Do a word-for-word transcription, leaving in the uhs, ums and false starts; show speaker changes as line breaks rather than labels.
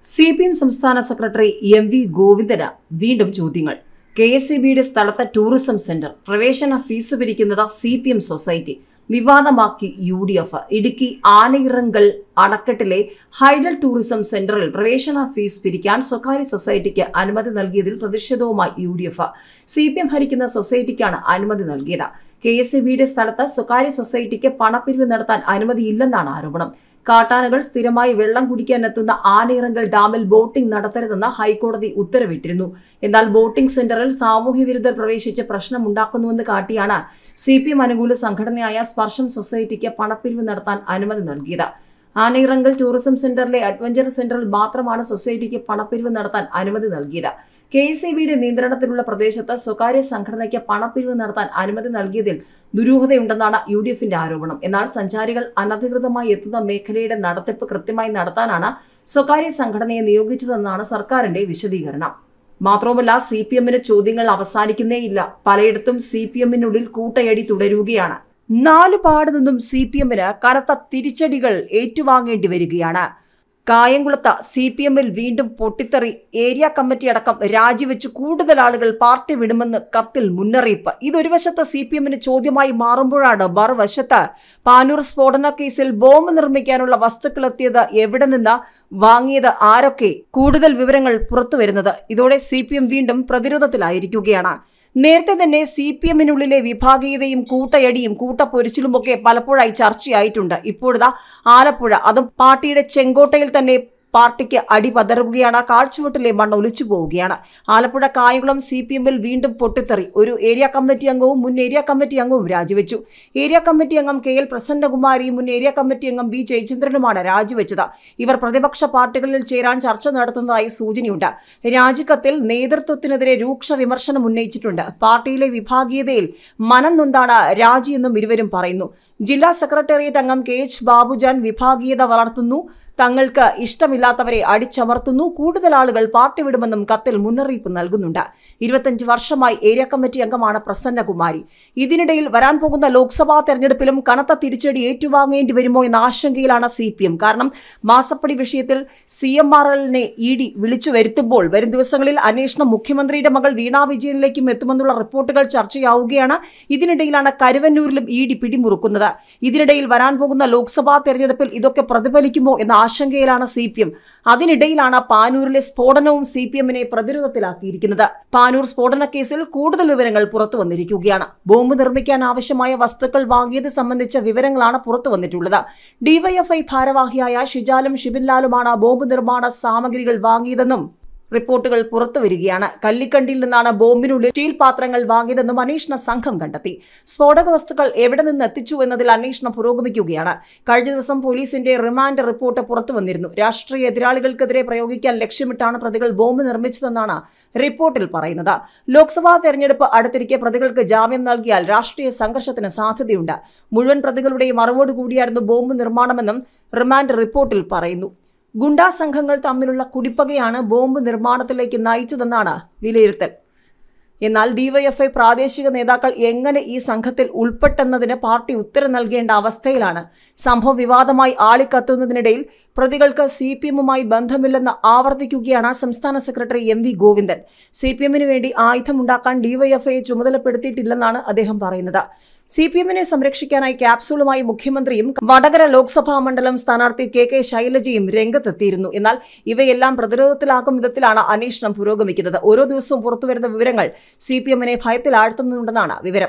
C P M സംസ്ഥാന secretary M V ഗോവിന്ദന് വീണ്ടും ചോദ്യങ്ങൾ. കെ എസ് ഇ ബിയുടെ സ്ഥലത്ത് ടൂറിസം സെന്റർ, പ്രവേശന ഫീസ് പിരിക്കുന്നത് സി പി എം സൊസൈറ്റി, വിവാദമാക്കി U D F. Idukki Anayirangal അണക്കെട്ടിലെ ഹൈഡൽ ടൂറിസം സെന്ററിൽ പ്രവേശന ഫീസ് പിരിക്കാൻ സ്വകാര്യ സൊസൈറ്റിക്ക് അനുമതി നൽകിയതിൽ പ്രതിഷേധവുമായി U D F. C P M ഭരിക്കുന്ന സൊസൈറ്റിക്കാണ് അനുമതി നൽകിയത്. കെ എസ് ഇ ബിയുടെ സ്ഥലത്ത് സ്വകാര്യ സൊസൈറ്റിക്ക് പണപ്പിരിവ് നടത്താൻ അനുമതിയില്ലെന്നാണ് ആരോപണം. കാട്ടാനകൾ സ്ഥിരമായി വെള്ളം കുടിക്കാനെത്തുന്ന ആനയിറങ്കൽ ഡാമിൽ ബോട്ടിംഗ് നടത്തരുതെന്ന് ഹൈക്കോടതി ഉത്തരവിട്ടിരുന്നു. എന്നാൽ ബോട്ടിംഗ് സെന്ററിൽ സാമൂഹ്യവിരുദ്ധർ പ്രവേശിച്ച് പ്രശ്നമുണ്ടാക്കുന്നുവെന്ന് കാട്ടിയാണ് സി പി എം അനുകൂല സംഘടനയായ സ്പർശം സൊസൈറ്റിക്ക് പണപ്പിരിവ് നടത്താൻ അനുമതി നൽകിയത്. ആനയിറങ്കൽ ടൂറിസം സെന്ററിലെ അഡ്വഞ്ചർ സെന്ററിൽ മാത്രമാണ് സൊസൈറ്റിക്ക് പണപ്പിരിവ് നടത്താൻ അനുമതി നൽകിയത്. കെ എസ് ഇ ബിയുടെ നിയന്ത്രണത്തിലുള്ള പ്രദേശത്ത് സ്വകാര്യ സംഘടനയ്ക്ക് പണപ്പിരിവ് നടത്താൻ അനുമതി നൽകിയതിൽ ദുരൂഹതയുണ്ടെന്നാണ് യു ഡി എഫിന്റെ ആരോപണം. എന്നാൽ സഞ്ചാരികൾ അനധികൃതമായി എത്തുന്ന മേഖലയുടെ നടത്തിപ്പ് കൃത്യമായി നടത്താനാണ് സ്വകാര്യ സംഘടനയെ നിയോഗിച്ചതെന്നാണ് സർക്കാരിന്റെ വിശദീകരണം. മാത്രവുമല്ല, സി പി എമ്മിന് ചോദ്യങ്ങൾ അവസാനിക്കുന്നേയില്ല. പലയിടത്തും സി പി എമ്മിനുള്ളിൽ കൂട്ടയടി തുടരുകയാണ്. നാലു പാട് നിന്നും സി പി എമ്മിന് കനത്ത തിരിച്ചടികൾ ഏറ്റുവാങ്ങേണ്ടി വരികയാണ്. കായംകുളത്ത് സി പി എമ്മിൽ വീണ്ടും പൊട്ടിത്തെറി. ഏരിയ കമ്മിറ്റി അടക്കം രാജിവെച്ച് കൂടുതൽ ആളുകൾ പാർട്ടി വിടുമെന്ന് കത്തിൽ മുന്നറിയിപ്പ്. ഇതൊരു വശത്ത് സി പി എമ്മിന് ചോദ്യമായി മാറുമ്പോഴാണ് മറുവശത്ത് പാനൂർ സ്ഫോടന കേസിൽ ബോംബ് നിർമ്മിക്കാനുള്ള വസ്തുക്കൾ എത്തിയത് എവിടെ നിന്ന്, വാങ്ങിയത് ആരൊക്കെ, കൂടുതൽ വിവരങ്ങൾ പുറത്തുവരുന്നത്. ഇതോടെ സി പി എം വീണ്ടും പ്രതിരോധത്തിലായിരിക്കുകയാണ്. നേരത്തെ തന്നെ സി പി എമ്മിനുള്ളിലെ വിഭാഗീയതയും കൂട്ടയടിയും കൂട്ടപ്പൊരിച്ചിലുമൊക്കെ പലപ്പോഴായി ചർച്ചയായിട്ടുണ്ട്. ഇപ്പോഴത്തെ ആലപ്പുഴ, അതും പാർട്ടിയുടെ ചെങ്കോട്ടയിൽ തന്നെ പാർട്ടിക്ക് അടി പതറുകയാണ്. കാഴ്ചവെട്ടിലെ മണ്ണ് ഒലിച്ചു പോവുകയാണ്. ആലപ്പുഴ കായംകുളം സി പി എമ്മിൽ വീണ്ടും പൊട്ടിത്തെറി. ഒരു ഏരിയ കമ്മിറ്റി അംഗവും മുൻ ഏരിയ കമ്മിറ്റി അംഗവും രാജിവെച്ചു. ഏരിയ കമ്മിറ്റി അംഗം കെ എൽ പ്രസന്നകുമാരിയും മുൻ ഏരിയ കമ്മിറ്റി അംഗം ബി ജയചന്ദ്രനുമാണ് രാജിവെച്ചത്. ഇവർ പ്രതിപക്ഷ പാർട്ടികളിൽ ചേരാൻ ചർച്ച നടത്തുന്നതായി സൂചനയുണ്ട്. രാജിക്കത്തിൽ നേതൃത്വത്തിനെതിരെ രൂക്ഷ വിമർശനം ഉന്നയിച്ചിട്ടുണ്ട്. പാർട്ടിയിലെ വിഭാഗീയതയിൽ മനം നൊന്താണ് രാജിയെന്നും ഇരുവരും പറയുന്നു. ജില്ലാ സെക്രട്ടേറിയറ്റ് അംഗം കെ എച്ച് ബാബുജാൻ വിഭാഗീയത വളർത്തുന്നു, തങ്ങൾക്ക് ഇഷ്ടമില്ലാത്തവരെ അടിച്ചമർത്തുന്നു, കൂടുതൽ ആളുകൾ പാർട്ടി വിടുമെന്നും കത്തിൽ മുന്നറിയിപ്പ് നൽകുന്നുണ്ട്. ഇരുപത്തിയഞ്ച് വർഷമായി ഏരിയ കമ്മിറ്റി അംഗമാണ് പ്രസന്നകുമാരി. ഇതിനിടയിൽ വരാൻ പോകുന്ന ലോക്സഭാ തെരഞ്ഞെടുപ്പിലും കനത്ത തിരിച്ചടി ഏറ്റുവാങ്ങേണ്ടി വരുമോ എന്ന ആശങ്കയിലാണ് സി പി എം. കാരണം മാസപ്പടി വിഷയത്തിൽ സി എം ആർ എല്ലിനെ ഇ ഡി വിളിച്ചു വരുത്തുമ്പോൾ വരും ദിവസങ്ങളിൽ അന്വേഷണം മുഖ്യമന്ത്രിയുടെ മകൾ വീണ വിജയനിലേക്കും എത്തുമെന്നുള്ള റിപ്പോർട്ടുകൾ ചർച്ചയാവുകയാണ്. ഇതിനിടയിലാണ് കരുവന്നൂരിലും ഇ ഡി പിടിമുറുക്കുന്നത്. ഇതിനിടയിൽ വരാൻ പോകുന്ന ലോക്സഭാ തെരഞ്ഞെടുപ്പിൽ ഇതൊക്കെ പ്രതിഫലിക്കുമോ എന്ന ആശങ്കയിലാണ് സി പി എം. അതിനിടയിലാണ് പാനൂരിലെ സ്ഫോടനവും സി പി എമ്മിനെ പ്രതിരോധത്തിലാക്കിയിരിക്കുന്നത്. പാനൂർ സ്ഫോടന കേസിൽ കൂടുതൽ വിവരങ്ങൾ പുറത്തു വന്നിരിക്കുകയാണ്. ബോംബ് നിർമ്മിക്കാൻ ആവശ്യമായ വസ്തുക്കൾ വാങ്ങിയത് സംബന്ധിച്ച വിവരങ്ങളാണ് പുറത്തു വന്നിട്ടുള്ളത്. ഡിവൈഎഫ്ഐ ഭാരവാഹിയായ ഷിജാലും ഷിബിൻലാലുമാണ് ബോംബ് നിർമ്മാണ സാമഗ്രികൾ വാങ്ങിയതെന്നും റിപ്പോർട്ടുകൾ പുറത്തുവരികയാണ്. കല്ലിക്കണ്ടിയിൽ നിന്നാണ് ബോംബിനുള്ളിൽ സ്റ്റീൽ പാത്രങ്ങൾ വാങ്ങിയതെന്നും അന്വേഷണ സംഘം കണ്ടെത്തി. സ്ഫോടക വസ്തുക്കൾ എവിടെ നിന്ന് എത്തിച്ചു എന്നതിൽ അന്വേഷണം പുരോഗമിക്കുകയാണ്. കഴിഞ്ഞ ദിവസം പോലീസിന്റെ റിമാൻഡ് റിപ്പോർട്ട് പുറത്തുവന്നിരുന്നു. രാഷ്ട്രീയ എതിരാളികൾക്കെതിരെ പ്രയോഗിക്കാൻ ലക്ഷ്യമിട്ടാണ് പ്രതികൾ ബോംബ് നിർമ്മിച്ചതെന്നാണ് റിപ്പോർട്ടിൽ പറയുന്നത്. ലോക്സഭാ തെരഞ്ഞെടുപ്പ് അടുത്തിരിക്കെ പ്രതികൾക്ക് ജാമ്യം നൽകിയാൽ രാഷ്ട്രീയ സംഘർഷത്തിന് സാധ്യതയുണ്ട്. മുഴുവൻ പ്രതികളുടെയും അറിവോട് കൂടിയായിരുന്നു ബോംബ് നിർമ്മാണമെന്നും റിമാൻഡ് റിപ്പോർട്ടിൽ പറയുന്നു. ഗുണ്ടാ സംഘങ്ങൾ തമ്മിലുള്ള കുടിപ്പകയാണ് ബോംബ് നിർമ്മാണത്തിലേക്ക് നയിച്ചതെന്നാണ് വിലയിരുത്തൽ. എന്നാൽ ഡിവൈഎഫ്ഐ പ്രാദേശിക നേതാക്കൾ എങ്ങനെ ഈ സംഘത്തിൽ ഉൾപ്പെട്ടെന്നതിന് പാർട്ടി ഉത്തരം നൽകേണ്ട അവസ്ഥയിലാണ്. സംഭവം വിവാദമായി ആളിക്കത്തുന്നതിനിടയിൽ പ്രതികൾക്ക് സി പി എമ്മുമായി ബന്ധമില്ലെന്ന് ആവർത്തിക്കുകയാണ് സംസ്ഥാന secretary M V Govindan. C P എമ്മിന് വേണ്ടി ആയുധമുണ്ടാക്കാൻ ഡിവൈഎഫ്ഐയെ ചുമതലപ്പെടുത്തിയിട്ടില്ലെന്നാണ് അദ്ദേഹം പറയുന്നത്. സി പി എമ്മിനെ സംരക്ഷിക്കാനായി ക്യാപ്സൂളുമായി മുഖ്യമന്ത്രിയും വടകര ലോക്സഭാ മണ്ഡലം സ്ഥാനാർത്ഥി കെ കെ ശൈലജയും രംഗത്തെത്തിയിരുന്നു. എന്നാൽ ഇവയെല്ലാം പ്രതിരോധത്തിലാക്കും വിധത്തിലാണ് അന്വേഷണം പുരോഗമിക്കുന്നത്. ഓരോ ദിവസവും പുറത്തുവരുന്ന വിവരങ്ങൾ സി പി എമ്മിനെ ഭയത്തിലാഴ്ത്തുന്നുണ്ടെന്നാണ് വിവരം.